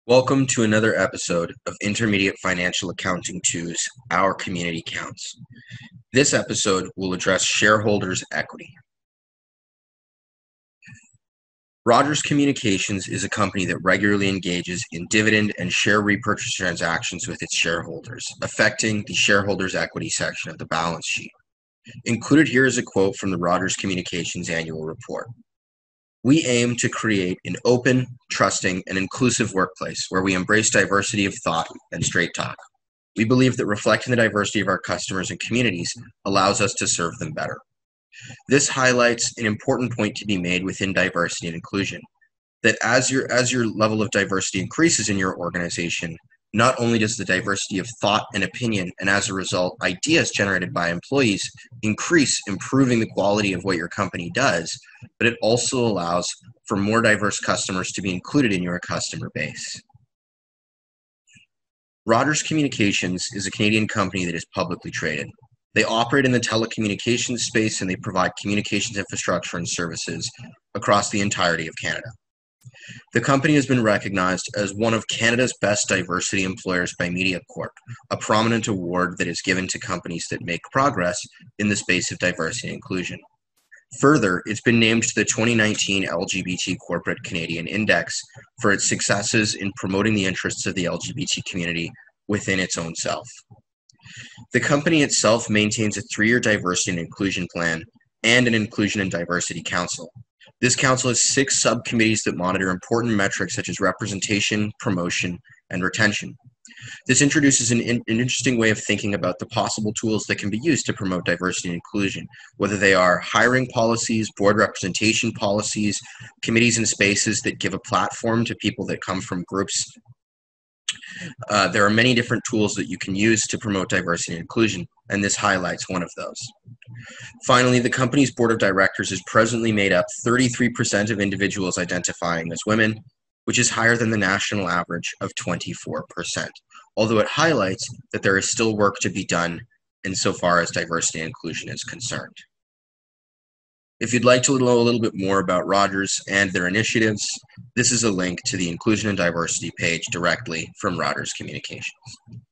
Welcome to another episode of Intermediate Financial Accounting 2's Our Community Counts. This episode will address shareholders' equity. Rogers Communications is a company that regularly engages in dividend and share repurchase transactions with its shareholders, affecting the shareholders' equity section of the balance sheet. Included here is a quote from the Rogers Communications annual report. We aim to create an open, trusting, and inclusive workplace where we embrace diversity of thought and straight talk. We believe that reflecting the diversity of our customers and communities allows us to serve them better. This highlights an important point to be made within diversity and inclusion, that as your level of diversity increases in your organization, not only does the diversity of thought and opinion, and as a result, ideas generated by employees increase, improving the quality of what your company does, but it also allows for more diverse customers to be included in your customer base. Rogers Communications is a Canadian company that is publicly traded. They operate in the telecommunications space and they provide communications infrastructure and services across the entirety of Canada. The company has been recognized as one of Canada's best diversity employers by MediaCorp, a prominent award that is given to companies that make progress in the space of diversity and inclusion. Further, it's been named to the 2019 LGBT Corporate Canadian Index for its successes in promoting the interests of the LGBT community within its own self. The company itself maintains a 3-year diversity and inclusion plan and an Inclusion and Diversity Council. This council has 6 subcommittees that monitor important metrics such as representation, promotion, and retention. This introduces an interesting way of thinking about the possible tools that can be used to promote diversity and inclusion, whether they are hiring policies, board representation policies, committees and spaces that give a platform to people that come from groups. There are many different tools that you can use to promote diversity and inclusion, and this highlights one of those. Finally, the company's board of directors is presently made up 33% of individuals identifying as women, which is higher than the national average of 24%, although it highlights that there is still work to be done insofar as diversity and inclusion is concerned. If you'd like to know a little bit more about Rogers and their initiatives, this is a link to the Inclusion and Diversity page directly from Rogers Communications.